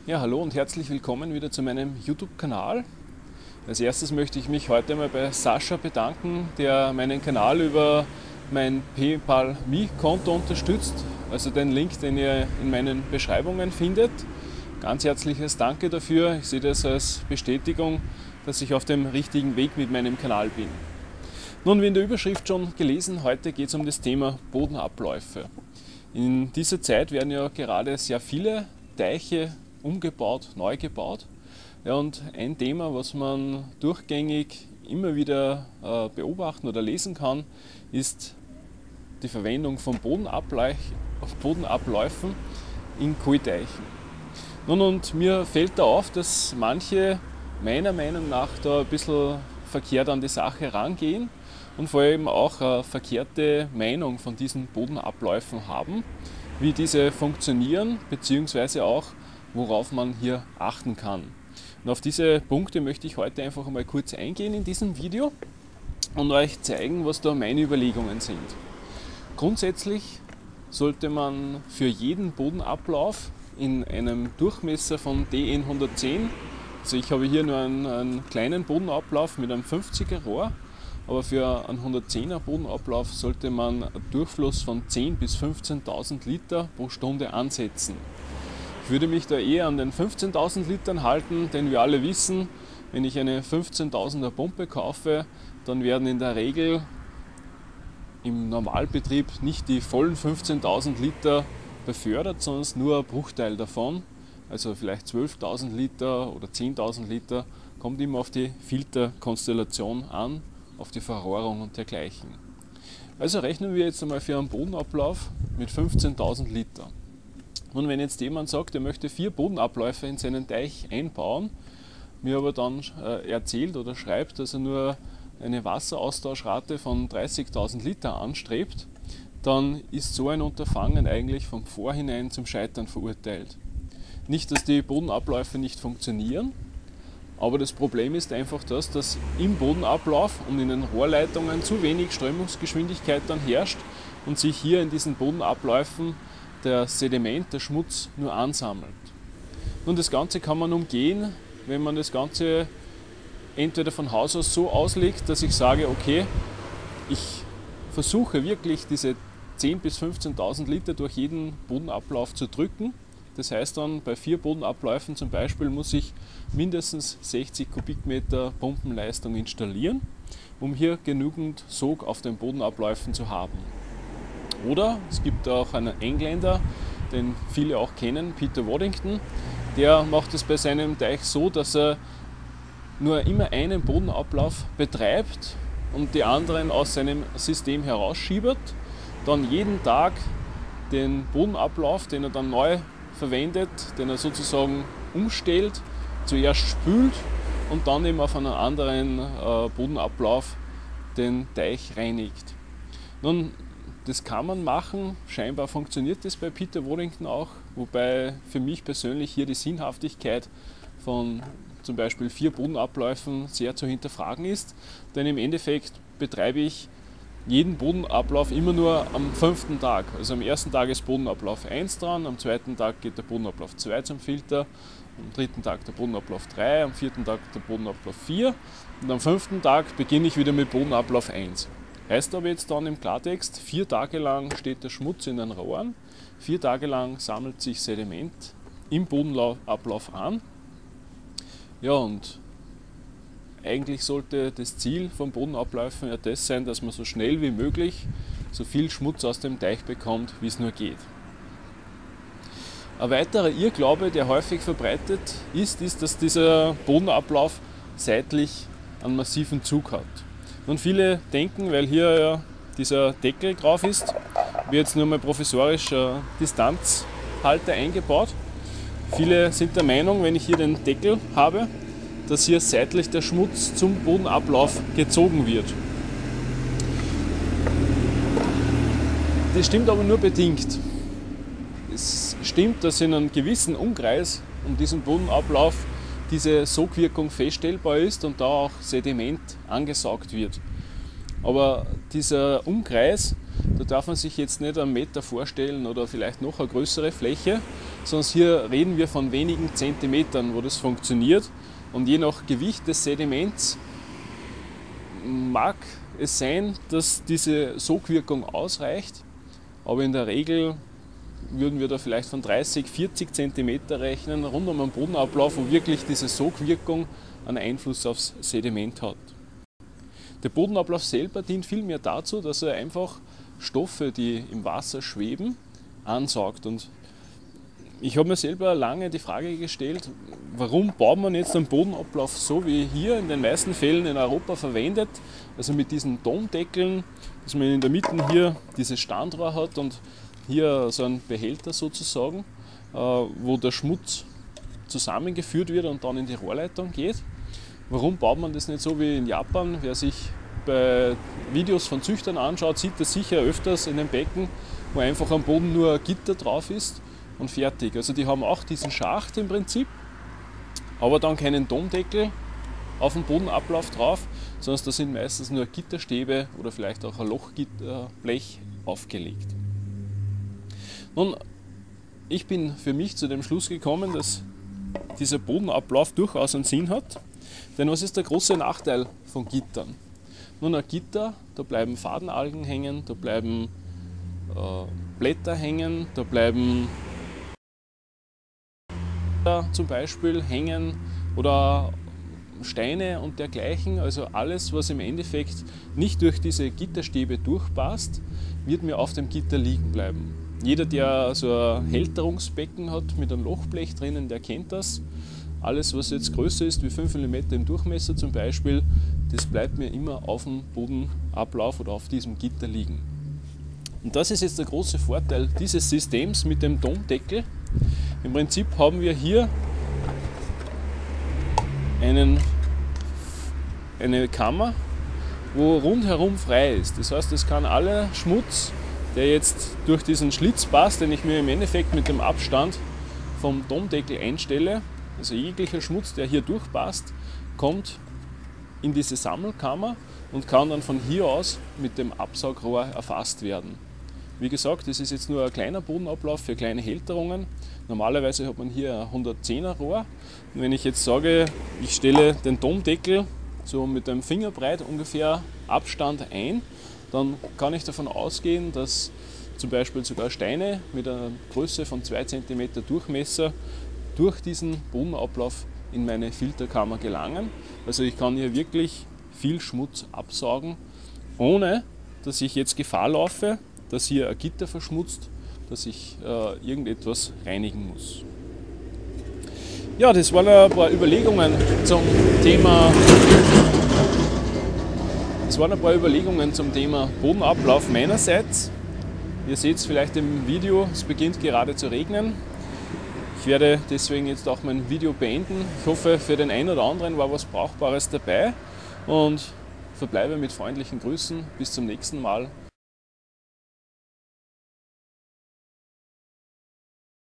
Ja, hallo und herzlich willkommen wieder zu meinem YouTube-Kanal. Als erstes möchte ich mich heute mal bei Sascha bedanken, der meinen Kanal über mein PayPal-Me-Konto unterstützt, also den Link, den ihr in meinen Beschreibungen findet. Ganz herzliches Danke dafür. Ich sehe das als Bestätigung, dass ich auf dem richtigen Weg mit meinem Kanal bin. Nun, wie in der Überschrift schon gelesen, heute geht es um das Thema Bodenabläufe. In dieser Zeit werden ja gerade sehr viele Teiche umgebaut, neu gebaut. Ja, und ein Thema, was man durchgängig immer wieder beobachten oder lesen kann, ist die Verwendung von Bodenabläufen in Kohlteichen. Nun, und mir fällt da auf, dass manche meiner Meinung nach da ein bisschen verkehrt an die Sache rangehen und vor allem auch eine verkehrte Meinung von diesen Bodenabläufen haben, wie diese funktionieren, beziehungsweise auch worauf man hier achten kann. Und auf diese Punkte möchte ich heute einfach einmal kurz eingehen in diesem Video und euch zeigen, was da meine Überlegungen sind. Grundsätzlich sollte man für jeden Bodenablauf in einem Durchmesser von DN 110, also ich habe hier nur einen kleinen Bodenablauf mit einem 50er Rohr, aber für einen 110er Bodenablauf sollte man einen Durchfluss von 10.000 bis 15.000 Liter pro Stunde ansetzen. Ich würde mich da eher an den 15.000 Litern halten, denn wir alle wissen, wenn ich eine 15.000er Pumpe kaufe, dann werden in der Regel im Normalbetrieb nicht die vollen 15.000 Liter befördert, sondern nur ein Bruchteil davon, also vielleicht 12.000 Liter oder 10.000 Liter, kommt immer auf die Filterkonstellation an, auf die Verrohrung und dergleichen. Also rechnen wir jetzt einmal für einen Bodenablauf mit 15.000 Liter. Und wenn jetzt jemand sagt, er möchte 4 Bodenabläufe in seinen Teich einbauen, mir aber dann erzählt oder schreibt, dass er nur eine Wasseraustauschrate von 30.000 Liter anstrebt, dann ist so ein Unterfangen eigentlich vom Vorhinein zum Scheitern verurteilt. Nicht, dass die Bodenabläufe nicht funktionieren, aber das Problem ist einfach das, dass im Bodenablauf und in den Rohrleitungen zu wenig Strömungsgeschwindigkeit dann herrscht und sich hier in diesen Bodenabläufen der Sediment, der Schmutz nur ansammelt. Nun, das Ganze kann man umgehen, wenn man das Ganze entweder von Haus aus so auslegt, dass ich sage, okay, ich versuche wirklich diese 10.000 bis 15.000 Liter durch jeden Bodenablauf zu drücken. Das heißt dann, bei 4 Bodenabläufen zum Beispiel muss ich mindestens 60 Kubikmeter Pumpenleistung installieren, um hier genügend Sog auf den Bodenabläufen zu haben. Oder es gibt auch einen Engländer, den viele auch kennen, Peter Waddington, der macht es bei seinem Teich so, dass er nur immer einen Bodenablauf betreibt und die anderen aus seinem System herausschiebert, dann jeden Tag den Bodenablauf, den er dann neu verwendet, den er sozusagen umstellt, zuerst spült und dann eben auf einen anderen Bodenablauf den Teich reinigt. Nun, das kann man machen, scheinbar funktioniert das bei Peter Waddington auch, wobei für mich persönlich hier die Sinnhaftigkeit von zum Beispiel 4 Bodenabläufen sehr zu hinterfragen ist, denn im Endeffekt betreibe ich jeden Bodenablauf immer nur am 5. Tag. Also am ersten Tag ist Bodenablauf 1 dran, am 2. Tag geht der Bodenablauf 2 zum Filter, am 3. Tag der Bodenablauf 3, am 4. Tag der Bodenablauf 4 und am 5. Tag beginne ich wieder mit Bodenablauf 1. Heißt aber jetzt dann im Klartext, 4 Tage lang steht der Schmutz in den Rohren, 4 Tage lang sammelt sich Sediment im Bodenablauf an. Ja, und eigentlich sollte das Ziel von Bodenabläufen ja das sein, dass man so schnell wie möglich so viel Schmutz aus dem Teich bekommt, wie es nur geht. Ein weiterer Irrglaube, der häufig verbreitet ist, dass dieser Bodenablauf seitlich einen massiven Zug hat. Und viele denken, weil hier ja dieser Deckel drauf ist, wird jetzt nur mal provisorisch Distanzhalter eingebaut. Viele sind der Meinung, wenn ich hier den Deckel habe, dass hier seitlich der Schmutz zum Bodenablauf gezogen wird. Das stimmt aber nur bedingt. Es stimmt, dass in einem gewissen Umkreis um diesen Bodenablauf diese Sogwirkung feststellbar ist und da auch Sediment angesaugt wird. Aber dieser Umkreis, da darf man sich jetzt nicht einen Meter vorstellen oder vielleicht noch eine größere Fläche, sondern hier reden wir von wenigen Zentimetern, wo das funktioniert. Und je nach Gewicht des Sediments mag es sein, dass diese Sogwirkung ausreicht, aber in der Regel würden wir da vielleicht von 30, 40 cm rechnen, rund um einen Bodenablauf, wo wirklich diese Sogwirkung einen Einfluss aufs Sediment hat. Der Bodenablauf selber dient vielmehr dazu, dass er einfach Stoffe, die im Wasser schweben, ansaugt. Und ich habe mir selber lange die Frage gestellt, warum baut man jetzt einen Bodenablauf so wie hier in den meisten Fällen in Europa verwendet, also mit diesen Domdeckeln, dass man in der Mitte hier dieses Standrohr hat und hier so ein Behälter sozusagen, wo der Schmutz zusammengeführt wird und dann in die Rohrleitung geht. Warum baut man das nicht so wie in Japan? Wer sich bei Videos von Züchtern anschaut, sieht das sicher öfters in den Becken, wo einfach am Boden nur ein Gitter drauf ist und fertig. Also die haben auch diesen Schacht im Prinzip, aber dann keinen Domdeckel auf dem Bodenablauf drauf, sondern da sind meistens nur Gitterstäbe oder vielleicht auch ein Lochblech aufgelegt. Nun, ich bin für mich zu dem Schluss gekommen, dass dieser Bodenablauf durchaus einen Sinn hat. Denn was ist der große Nachteil von Gittern? Nun, ein Gitter, da bleiben Fadenalgen hängen, da bleiben Blätter hängen, da bleiben zum Beispiel hängen oder Steine und dergleichen. Also alles, was im Endeffekt nicht durch diese Gitterstäbe durchpasst, wird mir auf dem Gitter liegen bleiben. Jeder, der so ein Hälterungsbecken hat mit einem Lochblech drinnen, der kennt das. Alles, was jetzt größer ist wie 5 mm im Durchmesser zum Beispiel, das bleibt mir immer auf dem Bodenablauf oder auf diesem Gitter liegen. Und das ist jetzt der große Vorteil dieses Systems mit dem Domdeckel. Im Prinzip haben wir hier eine Kammer, wo rundherum frei ist. Das heißt, es kann aller Schmutz, der jetzt durch diesen Schlitz passt, den ich mir im Endeffekt mit dem Abstand vom Domdeckel einstelle, also jeglicher Schmutz, der hier durchpasst, kommt in diese Sammelkammer und kann dann von hier aus mit dem Absaugrohr erfasst werden. Wie gesagt, das ist jetzt nur ein kleiner Bodenablauf für kleine Hälterungen. Normalerweise hat man hier ein 110er Rohr. Und wenn ich jetzt sage, ich stelle den Domdeckel so mit einem Fingerbreit ungefähr Abstand ein, dann kann ich davon ausgehen, dass zum Beispiel sogar Steine mit einer Größe von 2 cm Durchmesser durch diesen Bodenablauf in meine Filterkammer gelangen. Also ich kann hier wirklich viel Schmutz absaugen, ohne dass ich jetzt Gefahr laufe, dass hier ein Gitter verschmutzt, dass ich irgendetwas reinigen muss. Ja, das waren ein paar Überlegungen zum Thema Bodenablauf meinerseits. Ihr seht es vielleicht im Video, es beginnt gerade zu regnen. Ich werde deswegen jetzt auch mein Video beenden. Ich hoffe, für den einen oder anderen war was Brauchbares dabei und verbleibe mit freundlichen Grüßen. Bis zum nächsten Mal.